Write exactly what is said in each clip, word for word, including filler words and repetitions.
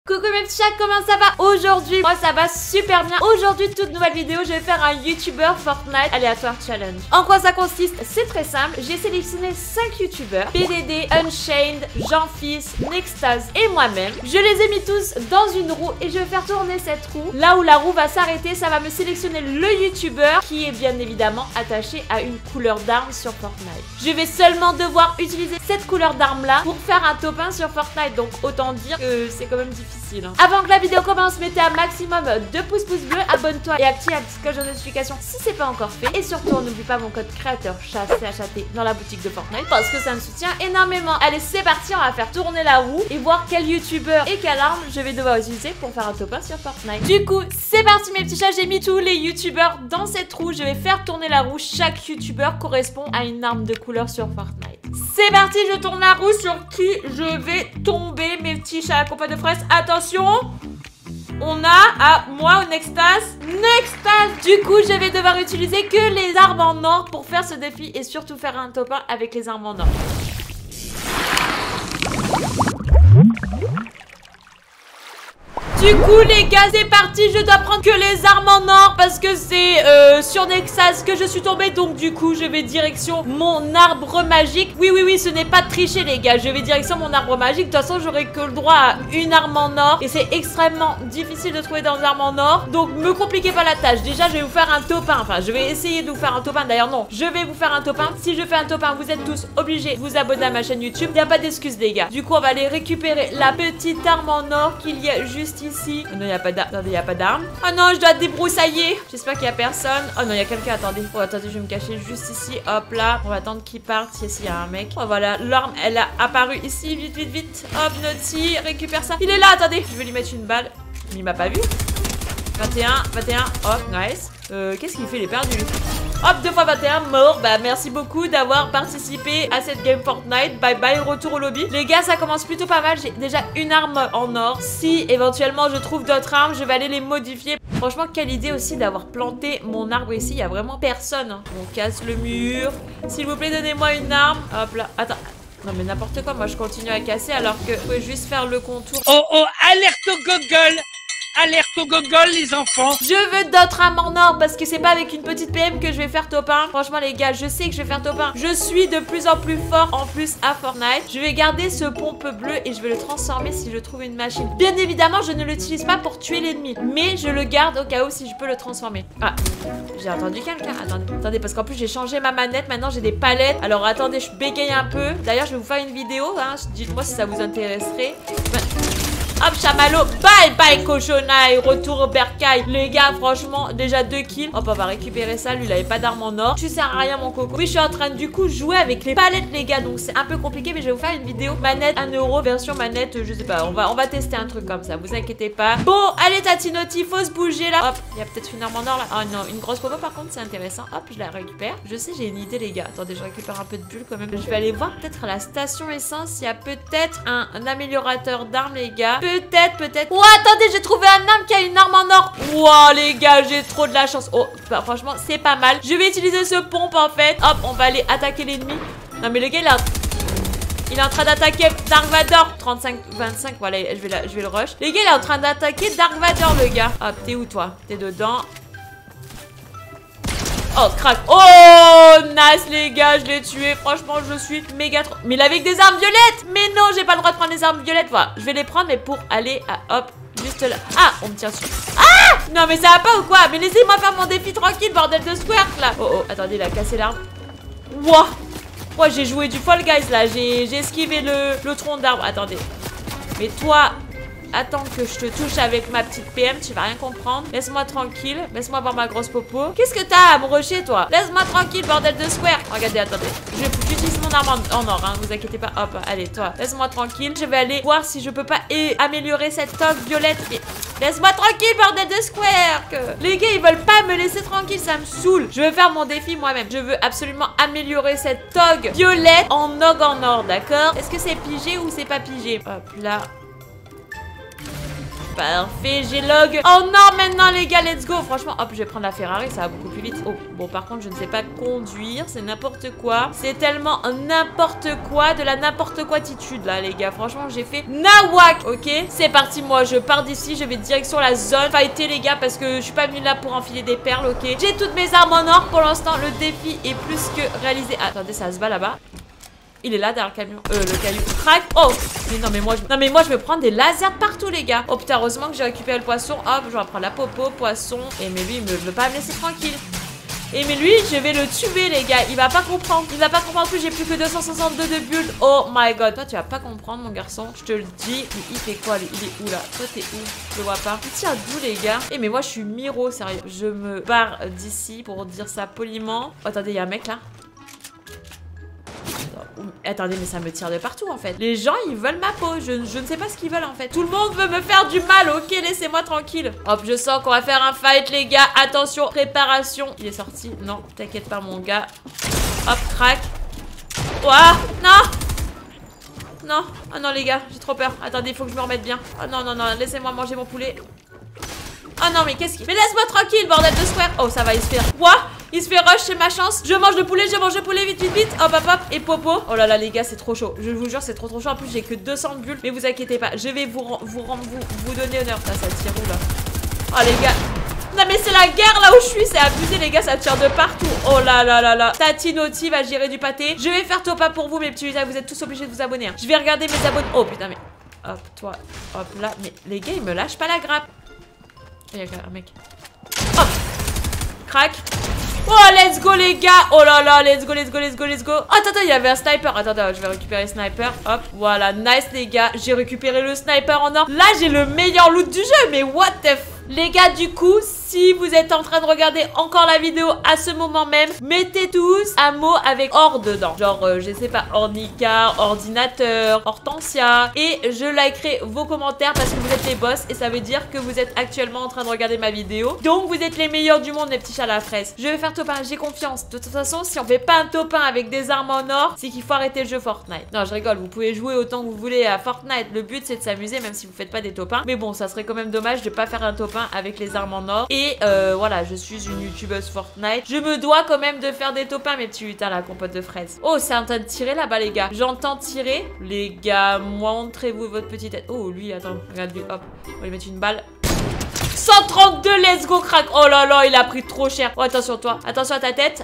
Coucou mes petits chats, comment ça va? Aujourd'hui, moi ça va super bien. Aujourd'hui, toute nouvelle vidéo, je vais faire un YouTuber Fortnite aléatoire challenge. En quoi ça consiste? C'est très simple. J'ai sélectionné cinq YouTubers, P D D, Unchained, Jean-Fils, Nextaz et moi-même. Je les ai mis tous dans une roue et je vais faire tourner cette roue. Là où la roue va s'arrêter, ça va me sélectionner le YouTuber qui est bien évidemment attaché à une couleur d'arme sur Fortnite. Je vais seulement devoir utiliser cette couleur d'arme là pour faire un top un sur Fortnite. Donc autant dire que c'est quand même difficile. Avant que la vidéo commence, mettez un maximum de pouces pouces bleus, abonne-toi et active la petite cloche de notification si c'est pas encore fait. Et surtout, n'oublie pas mon code créateur chat C H A T dans la boutique de Fortnite parce que ça me soutient énormément. Allez, c'est parti, on va faire tourner la roue et voir quel youtubeur et quelle arme je vais devoir utiliser pour faire un top un sur Fortnite. Du coup, c'est parti mes petits chats, j'ai mis tous les youtubeurs dans cette roue. Je vais faire tourner la roue. Chaque youtubeur correspond à une arme de couleur sur Fortnite. C'est parti, je tourne la roue. Sur qui je vais tomber mes petits chats à compas de fraises? Attention, on a à moi au Nextaz. Nextaz. Du coup, je vais devoir utiliser que les armes en or pour faire ce défi et surtout faire un top un avec les armes en or. Du coup les gars, c'est parti, je dois prendre que les armes en or parce que c'est euh, sur Nextaz que je suis tombée. Donc du coup je vais direction mon arbre magique. Oui oui oui, ce n'est pas tricher les gars, je vais direction mon arbre magique. De toute façon j'aurai que le droit à une arme en or et c'est extrêmement difficile de trouver dans les armes en or. Donc me compliquez pas la tâche, déjà je vais vous faire un top un. Enfin je vais essayer de vous faire un top un, d'ailleurs non, je vais vous faire un top un. Si je fais un top un, vous êtes tous obligés de vous abonner à ma chaîne YouTube. Il n'y a pas d'excuse les gars. Du coup on va aller récupérer la petite arme en or qu'il y a juste ici. Ici. Oh non, il n'y a pas d'arme. Attendez, il n'y a pas d'arme. Oh non, je dois débroussailler. J'espère qu'il n'y a personne. Oh non, il y a quelqu'un. Attendez. Oh, attendez, je vais me cacher juste ici. Hop là. On va attendre qu'il parte. Ici, il y a un mec. Oh voilà, l'arme, elle a apparu ici. Vite, vite, vite. Hop, Naughty, récupère ça. Il est là, attendez. Je vais lui mettre une balle. Il m'a pas vu. vingt et un, vingt et un. Oh, nice. Euh, qu'est-ce qu'il fait? Il est perdu. Hop, deux fois vingt et un, mort. Bah, merci beaucoup d'avoir participé à cette game Fortnite. Bye bye, retour au lobby. Les gars, ça commence plutôt pas mal. J'ai déjà une arme en or. Si éventuellement je trouve d'autres armes, je vais aller les modifier. Franchement, quelle idée aussi d'avoir planté mon arbre ici. Il y a vraiment personne. Hein. On casse le mur. S'il vous plaît, donnez-moi une arme. Hop là. Attends. Non mais n'importe quoi. Moi, je continue à casser alors que vous pouvez juste faire le contour. Oh oh, alerte au gogol! Alerte au gogol les enfants. Je veux d'autres armes en or parce que c'est pas avec une petite P M que je vais faire top un. Franchement les gars, je sais que je vais faire top un. Je suis de plus en plus fort en plus à Fortnite. Je vais garder ce pompe bleu et je vais le transformer si je trouve une machine. Bien évidemment, je ne l'utilise pas pour tuer l'ennemi, mais je le garde au cas où si je peux le transformer. Ah, j'ai entendu quelqu'un. Attendez, attendez, parce qu'en plus j'ai changé ma manette. Maintenant j'ai des palettes. Alors attendez, je bégaye un peu. D'ailleurs, je vais vous faire une vidéo. Hein. Dites-moi si ça vous intéresserait. Ben... Hop, chamallow, bye bye cochonaille, retour au bercail. Les gars, franchement, déjà deux kills. Hop, on va récupérer ça, lui il avait pas d'arme en or. Tu sers à rien mon coco. Oui, je suis en train de du coup jouer avec les palettes les gars. Donc c'est un peu compliqué, mais je vais vous faire une vidéo manette un euro, version manette, je sais pas. On va, on va tester un truc comme ça, vous inquiétez pas. Bon, allez Tatinotti, faut se bouger là. Hop, il y a peut-être une arme en or là. Oh non, une grosse popo par contre, c'est intéressant. Hop, je la récupère. Je sais, j'ai une idée les gars. Attendez, je récupère un peu de bulles quand même. Je vais aller voir peut-être à la station essence. Il y a peut-être un, un améliorateur d'armes les gars. Peut-être, peut-être. Oh, attendez, j'ai trouvé un arme qui a une arme en or. Wow, les gars, j'ai trop de la chance. Oh, bah, franchement, c'est pas mal. Je vais utiliser ce pompe, en fait. Hop, on va aller attaquer l'ennemi. Non, mais le gars, il, a... il est en train d'attaquer Dark Vador. trente-cinq, vingt-cinq, voilà, je vais, la... je vais le rush. Les gars, il est en train d'attaquer Dark Vador, le gars. Hop, t'es où, toi? T'es dedans. Oh, crack. Oh, nice, les gars, je l'ai tué. Franchement, je suis méga trop... Mais il est avec des armes violettes. Mais non, j'ai pas le droit de prendre des armes violettes. Voilà, je vais les prendre, mais pour aller à... Hop, juste là. Ah, on me tire dessus. Ah, non, mais ça va pas ou quoi? Mais laissez-moi faire mon défi tranquille, bordel de squirt, là. Oh, oh, attendez, il a cassé l'arme. Wouah. Moi, j'ai joué du Fall Guys, là. J'ai esquivé le, le tronc d'arbre. Attendez. Mais toi... Attends que je te touche avec ma petite P M, tu vas rien comprendre. Laisse-moi tranquille, laisse-moi voir ma grosse popo. Qu'est-ce que t'as à me rusher, toi? Laisse-moi tranquille, bordel de square. Regardez, attendez. J'utilise mon arme en, en or, hein, vous inquiétez pas. Hop, allez, toi, laisse-moi tranquille. Je vais aller voir si je peux pas améliorer cette toque violette. Laisse-moi tranquille, bordel de square. Que... Les gars, ils veulent pas me laisser tranquille, ça me saoule. Je veux faire mon défi moi-même. Je veux absolument améliorer cette toque violette en og en or, d'accord? Est-ce que c'est pigé ou c'est pas pigé? Hop, là. Parfait, j'ai log. Oh non, maintenant les gars, let's go. Franchement, hop, je vais prendre la Ferrari, ça va beaucoup plus vite. Oh, bon, par contre, je ne sais pas conduire. C'est n'importe quoi. C'est tellement n'importe quoi, de la n'importe quoi attitude là, les gars. Franchement, j'ai fait nawak. Ok, c'est parti, moi, je pars d'ici. Je vais direction la zone. Fighter, les gars, parce que je suis pas venue là pour enfiler des perles. Ok, j'ai toutes mes armes en or. Pour l'instant, le défi est plus que réalisé. Ah, attendez, ça se bat là-bas. Il est là derrière le camion. Euh, le caillou. Crac. Oh. Mais non, mais moi, je... non, mais moi, je me prends des lasers partout, les gars. Oh putain, heureusement que j'ai récupéré le poisson. Hop, je vais prendre la popo, poisson. Et mais lui, il me veut pas me laisser tranquille. Et mais lui, je vais le tuer, les gars. Il va pas comprendre. Il va pas comprendre plus. J'ai plus que deux cent soixante-deux de build. Oh my god. Toi, tu vas pas comprendre, mon garçon. Je te le dis. Mais il fait quoi, lui? Il est où, là? Toi, t'es où? Je le vois pas. Il tient d'où, les gars? Et mais moi, je suis Miro, sérieux. Je me barre d'ici pour dire ça poliment. Oh, attendez, il y a un mec, là. Attendez, mais ça me tire de partout en fait. Les gens, ils veulent ma peau. Je, je ne sais pas ce qu'ils veulent en fait. Tout le monde veut me faire du mal. Ok, laissez-moi tranquille. Hop, je sens qu'on va faire un fight, les gars. Attention, préparation. Il est sorti. Non, t'inquiète pas, mon gars. Hop, crac. Ouah, non. Non. Oh non, les gars, j'ai trop peur. Attendez, il faut que je me remette bien. Oh non, non, non. Laissez-moi manger mon poulet. Oh non, mais qu'est-ce qu'il... Mais laisse-moi tranquille, bordel de square. Oh, ça va, il se fait... Quoi? Il se fait rush, c'est ma chance. Je mange le poulet, je mange le poulet, vite, vite, vite. Hop, hop, hop. Et popo. Oh là là, les gars, c'est trop chaud. Je vous jure, c'est trop, trop chaud. En plus, j'ai que deux cents bulles. Mais vous inquiétez pas. Je vais vous, vous, vous, vous donner honneur. Ça, ça tire où, là? Oh, les gars. Non, mais c'est la guerre, là où je suis. C'est abusé, les gars. Ça tire de partout. Oh là là là là. Tatinoti va gérer du pâté. Je vais faire top up pour vous, mes petits. Vous êtes tous obligés de vous abonner. Hein. Je vais regarder mes abonnés. Oh, putain, mais... Hop, toi. Hop, là. Mais les gars, ils me lâchent pas la grappe. Il y a un mec. Hop. Crac. Oh, let's go, les gars. Oh là là, let's go, let's go, let's go, let's go. Oh, attends, attends, il y avait un sniper. Attends, attends, je vais récupérer le sniper. Hop, voilà, nice, les gars. J'ai récupéré le sniper en or. Là, j'ai le meilleur loot du jeu. Mais what the f... Les gars, du coup, si vous êtes en train de regarder encore la vidéo à ce moment même, mettez tous un mot avec or dedans. Genre, euh, je sais pas, ornica, ordinateur, hortensia. Et je likerai vos commentaires parce que vous êtes les boss. Et ça veut dire que vous êtes actuellement en train de regarder ma vidéo. Donc, vous êtes les meilleurs du monde, les petits chats à la fraise. Je vais faire top un, j'ai confiance. De toute façon, si on fait pas un top un avec des armes en or, c'est qu'il faut arrêter le jeu Fortnite. Non, je rigole, vous pouvez jouer autant que vous voulez à Fortnite. Le but, c'est de s'amuser, même si vous faites pas des top un. Mais bon, ça serait quand même dommage de pas faire un top un avec les armes en or. Et euh, voilà, je suis une youtubeuse Fortnite. Je me dois quand même de faire des top un, mes petits lutins, la compote de fraises. Oh, c'est en train de tirer là-bas, les gars. J'entends tirer. Les gars, montrez-vous votre petite tête. Oh, lui, attends, regarde lui, hop. On va lui mettre une balle. cent trente-deux, let's go, crack. Oh là là, il a pris trop cher. Oh, attention, toi. Attention à ta tête.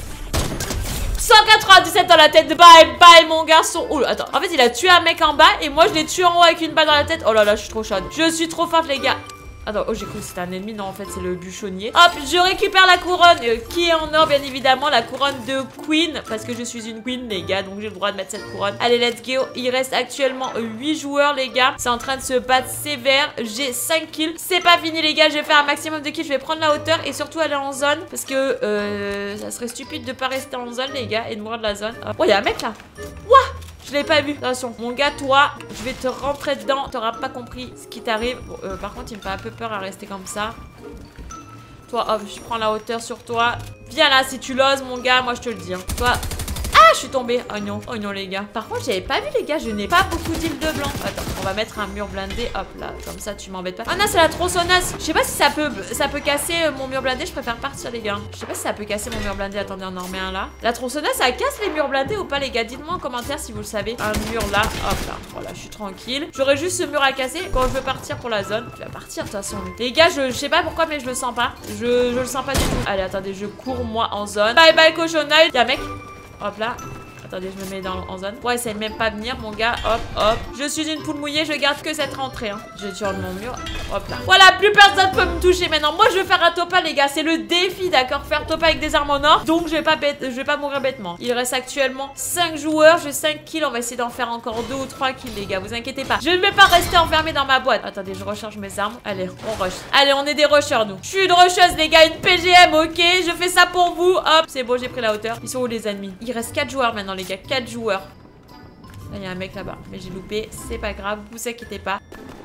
cent quatre-vingt-dix-sept dans la tête. Bye bye, mon garçon. Oh, attends. En fait, il a tué un mec en bas et moi, je l'ai tué en haut avec une balle dans la tête. Oh là là, je suis trop chaude. Je suis trop forte, les gars. Attends, oh j'ai cru que c'était un ennemi, non en fait c'est le bûchonnier. Hop, je récupère la couronne euh, qui est en or bien évidemment, la couronne de Queen. Parce que je suis une Queen les gars, donc j'ai le droit de mettre cette couronne. Allez, let's go, il reste actuellement huit joueurs les gars. C'est en train de se battre sévère, j'ai cinq kills. C'est pas fini les gars, je vais faire un maximum de kills. Je vais prendre la hauteur et surtout aller en zone. Parce que euh, ça serait stupide de pas rester en zone les gars et de mourir de la zone. Hop. Oh, il y a un mec là. Ouah, je l'ai pas vu. Attention, mon gars, toi, je vais te rentrer dedans. T'auras pas compris ce qui t'arrive. Bon, euh, par contre, il me fait un peu peur à rester comme ça. Toi, hop, je prends la hauteur sur toi. Viens là, si tu l'oses, mon gars, moi je te le dis. Hein. Toi... Ah, je suis tombée. Oh non, oh non, les gars. Par contre, j'avais pas vu, les gars, je n'ai pas beaucoup d'îles de blanc. Attends, on va mettre un mur blindé. Hop là, comme ça, tu m'embêtes pas. Ah non, c'est la tronçonneuse. Je sais pas si ça peut, ça peut casser mon mur blindé. Je préfère partir, les gars. Je sais pas si ça peut casser mon mur blindé. Attendez, on en remet un là. La tronçonneuse, ça casse les murs blindés ou pas, les gars? Dites-moi en commentaire si vous le savez. Un mur là. Hop là. Voilà, je suis tranquille. J'aurais juste ce mur à casser quand je veux partir pour la zone. Je vais partir de toute façon. Les gars, je, je sais pas pourquoi, mais je le sens pas. Je, je le sens pas du tout. Allez, attendez, je cours moi en zone. Bye bye, cochonneuse. Y'a un mec. Hop là. Attendez, je me mets dans, en zone. Ouais, essaye même pas de venir, mon gars. Hop, hop. Je suis une poule mouillée, je garde que cette rentrée. Hein. Je tire mon mur. Hop là. Voilà, plus personne peut me toucher maintenant. Moi, je veux faire un top un, les gars. C'est le défi, d'accord? Faire top un avec des armes en or. Donc, je vais pas bête, je vais pas mourir bêtement. Il reste actuellement cinq joueurs. J'ai cinq kills. On va essayer d'en faire encore deux ou trois kills, les gars. Vous inquiétez pas. Je ne vais pas rester enfermé dans ma boîte. Attendez, je recharge mes armes. Allez, on rush. Allez, on est des rushers, nous. Je suis une rusheuse, les gars. Une P G M, ok? Je fais ça pour vous. Hop, c'est bon, j'ai pris la hauteur. Ils sont où, les ennemis? Il reste quatre joueurs maintenant, les gars. quatre joueurs. Là, il y a un mec là-bas. Mais j'ai loupé. C'est pas grave. Vous inquiétez pas.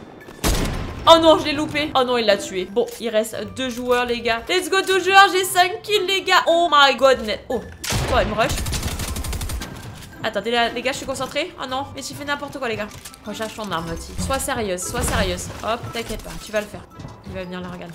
Oh non, je l'ai loupé. Oh non, il l'a tué. Bon, il reste deux joueurs, les gars. Let's go, deux joueurs. J'ai cinq kills, les gars. Oh my god. Oh, toi, il me rush. Attendez là, les gars, je suis concentrée. Oh non, mais j'ai fait n'importe quoi les gars. Recherche ton arme, Naughty. Sois sérieuse, sois sérieuse. Hop, t'inquiète pas, tu vas le faire. Il va venir là, regarde.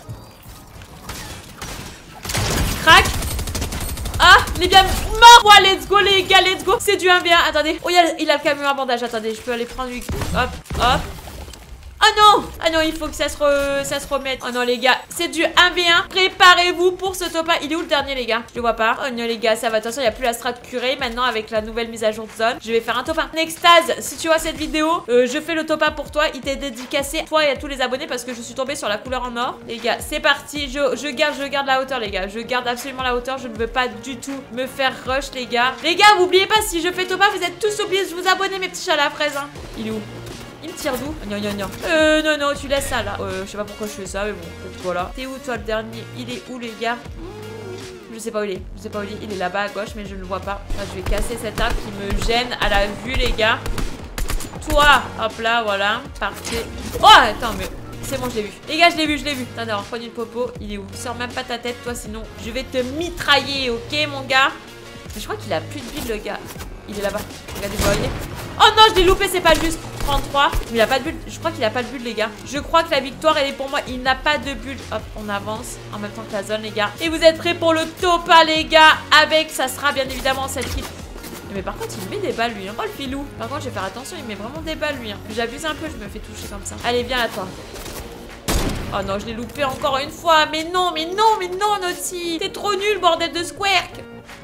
Crac. Ah, il est bien mort. Ouais, let's go les gars, let's go. C'est du un v un, attendez. Oh, il a, il a le camion à bandage, attendez, je peux aller prendre lui. Hop, hop. Oh non! Ah non, il faut que ça se, re... ça se remette. Oh non, les gars, c'est du un v un. Préparez-vous pour ce top un. Il est où le dernier, les gars? Je le vois pas. Oh non, les gars, ça va. Attention, il n'y a plus la strat curée. Maintenant, avec la nouvelle mise à jour de zone, je vais faire un top un. Nextase, si tu vois cette vidéo, euh, je fais le top un pour toi. Il t'est dédicacé, toi et à tous les abonnés, parce que je suis tombée sur la couleur en or. Les gars, c'est parti. Je, je garde, je garde la hauteur, les gars. Je garde absolument la hauteur. Je ne veux pas du tout me faire rush, les gars. Les gars, n'oubliez pas, si je fais top un, vous êtes tous oubliés de vous abonner, mes petits chats à la fraise. Hein. Il est où? Il me tire d'où? Non, non, non. Euh, non, non, tu laisses ça là. Euh, je sais pas pourquoi je fais ça, mais bon, peut-être voilà. T'es où toi le dernier? Il est où les gars? Je sais pas où il est. Je sais pas où il est. Il est là-bas à gauche, mais je ne le vois pas. Là, je vais casser cet arbre qui me gêne à la vue, les gars. Toi, hop là, voilà. Parfait. Oh, attends, mais c'est bon, je l'ai vu. Les gars, je l'ai vu, je l'ai vu. Attends, d'avoir pris une popo. Il est où? Sors même pas ta tête, toi, sinon je vais te mitrailler, ok, mon gars? Mais je crois qu'il a plus de bulle, le gars. Il est là-bas. Regardez, où il est. Oh non, je l'ai loupé, c'est pas juste. trente-trois. Mais il a pas de bulle. Je crois qu'il a pas de bulle, les gars. Je crois que la victoire, elle est pour moi. Il n'a pas de bulle. Hop, on avance en même temps que la zone, les gars. Et vous êtes prêts pour le top un, les gars? Avec, ça sera bien évidemment cette kill. Mais par contre, il met des balles, lui. Hein. Oh, le filou. Par contre, je vais faire attention. Il met vraiment des balles, lui. Hein. J'abuse un peu. Je me fais toucher comme ça. Allez, viens là, toi. Oh non, je l'ai loupé encore une fois. Mais non, mais non, mais non, Naughty. T'es trop nul, bordel de squirk.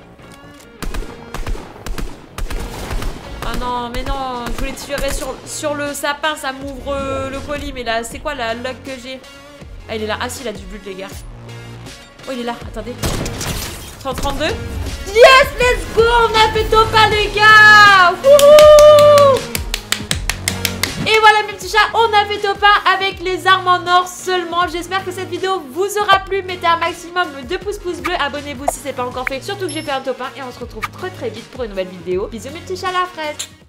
Oh non, mais non, je voulais tirer sur, sur le sapin, ça m'ouvre euh, le colis. Mais là, c'est quoi la luck que j'ai? Ah, il est là. Ah, si, il a du but, les gars. Oh, il est là, attendez. cent trente-deux. Yes, let's go. On a fait top un, les gars. Wouhou. Et voilà, mes petits chats, on a fait top un avec les armes en or seulement. J'espère que cette vidéo vous aura plu. Mettez un maximum de pouces pouces bleus. Abonnez-vous si c'est pas encore fait. Surtout que j'ai fait un top un. Et on se retrouve très très vite pour une nouvelle vidéo. Bisous, mes petits chats à la fraise.